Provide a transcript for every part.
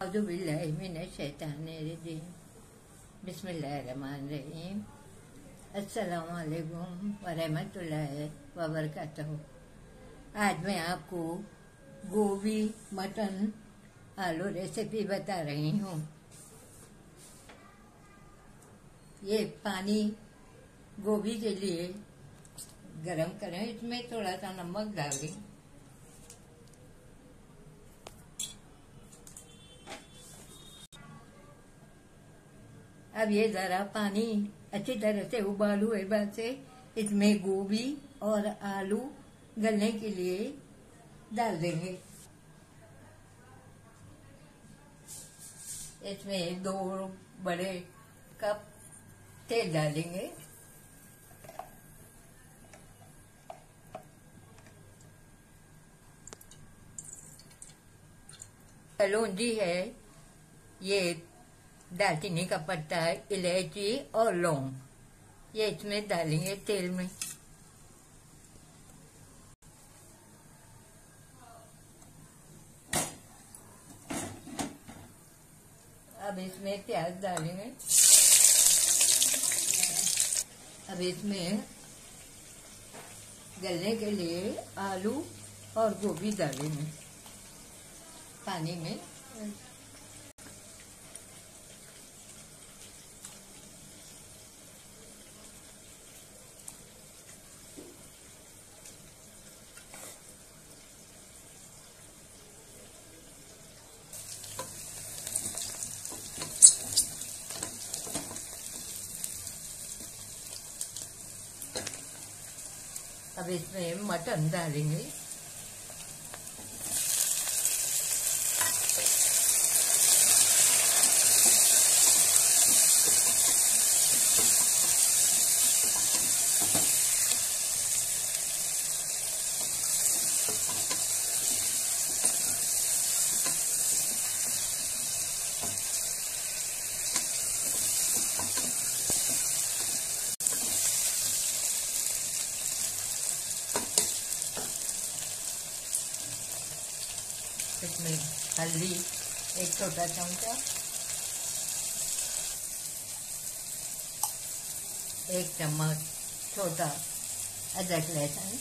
औज़ुबिल्लाहिमिनश्शैतानिर्रजीम बिस्मिल्लाहिर्रहमानिर्रहीम अस्सलामु अलैकुम वरहमतुल्लाहि वबरकातुहू। आज मैं आपको गोभी मटन आलू रेसिपी बता रही हूँ। ये पानी गोभी के लिए गरम करें, इसमें थोड़ा सा नमक डाल दें। अब ये जरा पानी अच्छी तरह से उबाल हुए बाद से इसमें गोभी और आलू गलने के लिए डाल देंगे। इसमें 2 बड़े कप तेल डालेंगे। कलौंजी है, ये दालचीनी का पत्ता है, इलायची और लौंग, ये इसमें डालेंगे तेल में। अब इसमें प्याज डालेंगे। अब इसमें गलने के लिए आलू और गोभी डालेंगे पानी में। अब इसमें मटन डालेंगे। इसमें हल्दी 1 छोटा चमचा, 1 चम्मच छोटा अदरक लहसुन,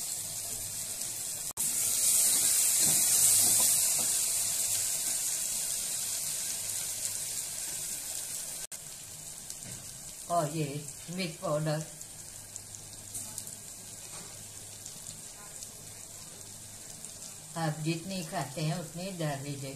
और ये मिर्च पाउडर। आप जितनी खाते हैं उतनी डाल लीजिए।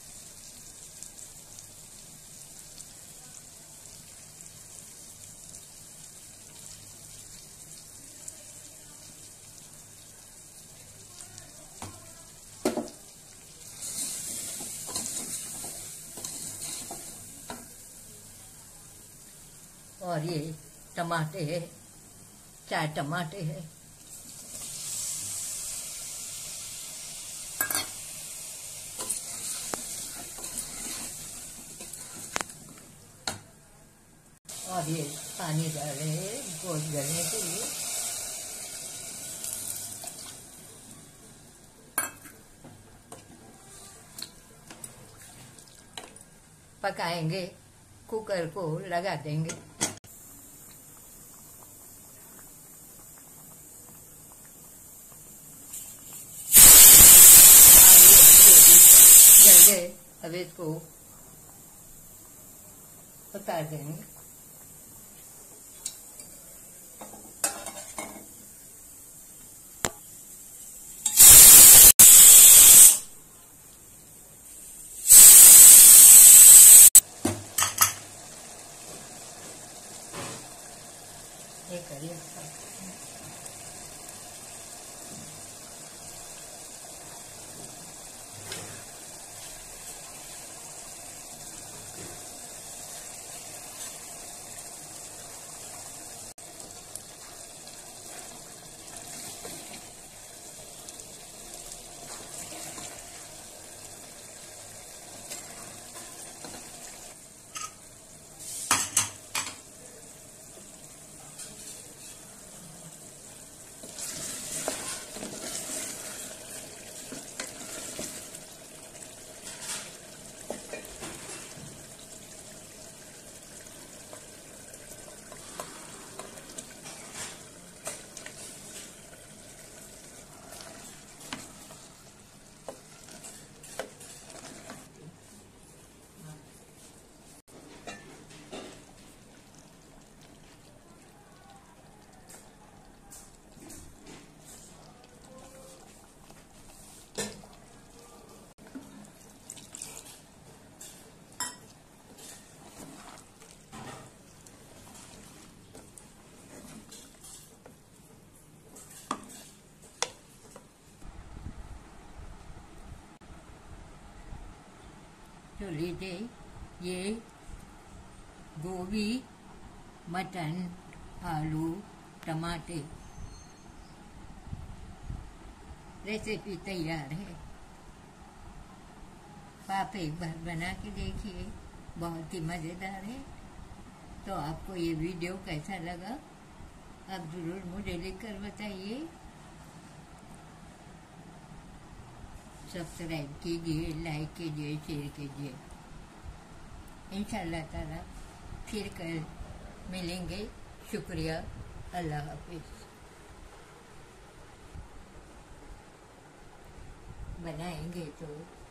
और ये टमाटे है, 4 टमाटे है। और ये पानी डाल रहे हैं गोश्त गलने के लिए। पकाएंगे, कुकर को लगा देंगे। जल गए, अब इसको उतार देंगे। ये करिए। तो लीजिए ये गोभी, मटन, आलू, टमाटे, रेसिपी तैयार है। आप एक बार बना के देखिए, बहुत ही मज़ेदार है। तो आपको ये वीडियो कैसा लगा आप ज़रूर मुझे लिखकर बताइए। सब्सक्राइब कीजिए, लाइक कीजिए, शेयर कीजिए। इंशाअल्लाह ताला फिर कल मिलेंगे। शुक्रिया, अल्लाह हाफिज़। बनाएंगे तो